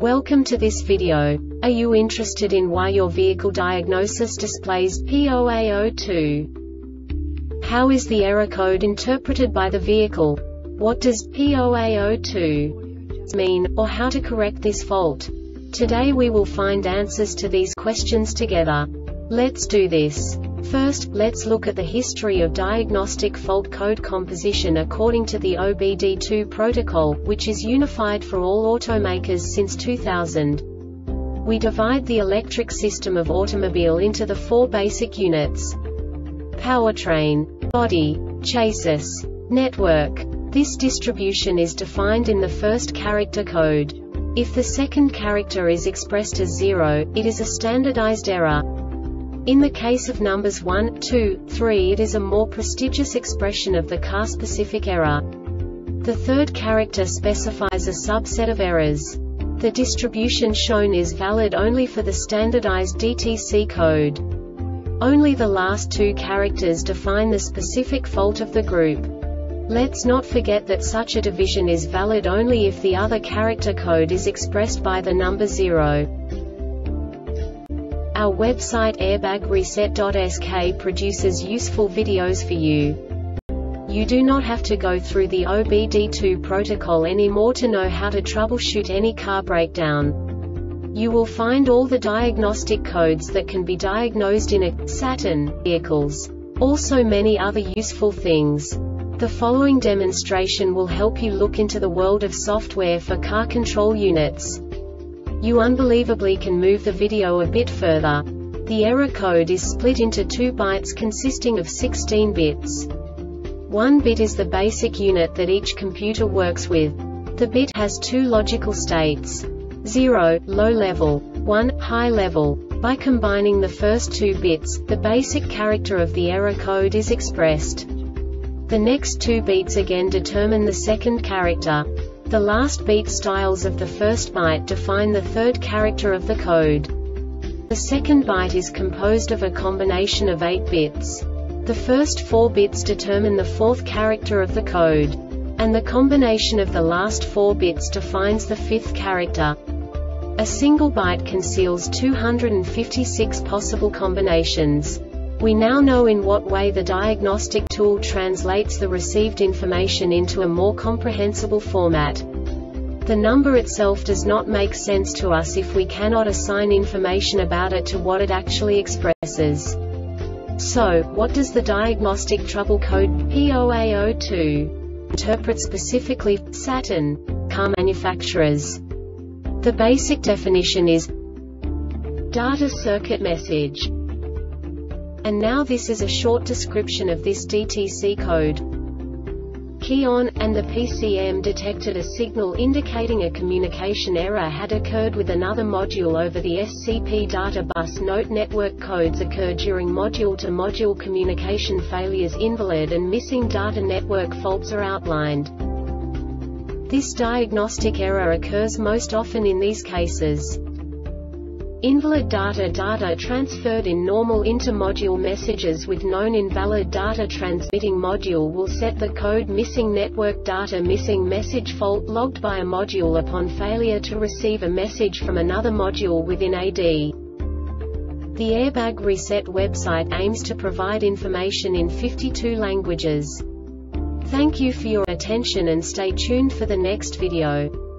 Welcome to this video. Are you interested in why your vehicle diagnosis displays P0A02? How is the error code interpreted by the vehicle? What does P0A02 mean, or how to correct this fault? Today we will find answers to these questions together. Let's do this. First, let's look at the history of diagnostic fault code composition according to the OBD2 protocol, which is unified for all automakers since 2000. We divide the electric system of automobile into the four basic units: powertrain, body, chassis, network. This distribution is defined in the first character code. If the second character is expressed as 0, it is a standardized error. In the case of numbers 1, 2, 3, it is a more prestigious expression of the car-specific error. The third character specifies a subset of errors. The distribution shown is valid only for the standardized DTC code. Only the last two characters define the specific fault of the group. Let's not forget that such a division is valid only if the other character code is expressed by the number 0. Our website airbagreset.sk produces useful videos for you. You do not have to go through the OBD2 protocol anymore to know how to troubleshoot any car breakdown. You will find all the diagnostic codes that can be diagnosed in a Saturn vehicles. Also many other useful things. The following demonstration will help you look into the world of software for car control units. You unbelievably can move the video a bit further. The error code is split into 2 bytes consisting of 16 bits. 1 bit is the basic unit that each computer works with. The bit has 2 logical states: 0, low level, 1, high level. By combining the first 2 bits, the basic character of the error code is expressed. The next 2 beats again determine the second character. The last beat styles of the first byte define the third character of the code. The second byte is composed of a combination of 8 bits. The first 4 bits determine the fourth character of the code. And the combination of the last 4 bits defines the fifth character. A single byte conceals 256 possible combinations. We now know in what way the diagnostic tool translates the received information into a more comprehensible format. The number itself does not make sense to us if we cannot assign information about it to what it actually expresses. So, what does the diagnostic trouble code P0A02 interpret specifically for Saturn car manufacturers? The basic definition is data circuit message. And now this is a short description of this DTC code. Key on, and the PCM detected a signal indicating a communication error had occurred with another module over the SCP data bus. Note: network codes occur during module-to-module communication failures. Invalid and missing data network faults are outlined. This diagnostic error occurs most often in these cases: invalid data transferred in normal inter-module messages with known invalid data. Transmitting module will set the code missing network data. Missing message fault logged by a module upon failure to receive a message from another module within AD. The Airbag Reset website aims to provide information in 52 languages. Thank you for your attention and stay tuned for the next video.